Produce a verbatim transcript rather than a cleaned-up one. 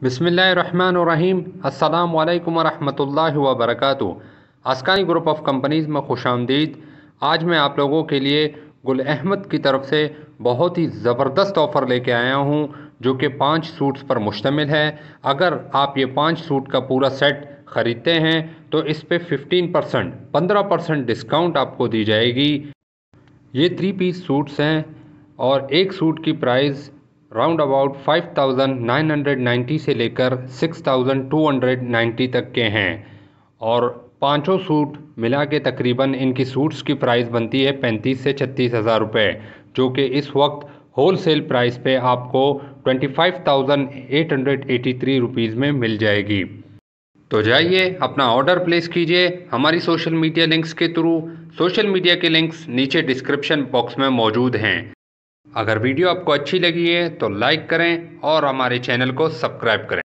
बिस्मिल्लाहिर्रहमानिर्रहीम। अस्सलामु अलैकुम वरहमतुल्लाहि वबरकातुहू। अस्कानी ग्रुप ऑफ कंपनीज़ में खुशामदीद। आज मैं आप लोगों के लिए गुल अहमद की तरफ से बहुत ही ज़बरदस्त ऑफ़र लेके आया हूँ, जो कि पाँच सूट्स पर मुश्तमिल है। अगर आप ये पाँच सूट का पूरा सेट ख़रीदते हैं तो इस पे फिफ्टीन परसेंट पंद्रह परसेंट डिस्काउंट आपको दी जाएगी। ये थ्री पीस सूट्स हैं और एक सूट की price round about five thousand nine hundred ninety से लेकर six thousand two hundred ninety तक के हैं और पांचों सूट मिला के तकरीबन इनकी सूट्स की प्राइस बनती है पैंतीस से छत्तीस हज़ार रुपये, जो कि इस वक्त होल सेल प्राइस पे आपको twenty five thousand eight hundred eighty three rupees में मिल जाएगी। तो जाइए अपना ऑर्डर प्लेस कीजिए हमारी सोशल मीडिया लिंक्स के थ्रू। सोशल मीडिया के लिंक्स नीचे डिस्क्रिप्शन बॉक्स में मौजूद हैं। अगर वीडियो आपको अच्छी लगी है तो लाइक करें और हमारे चैनल को सब्सक्राइब करें।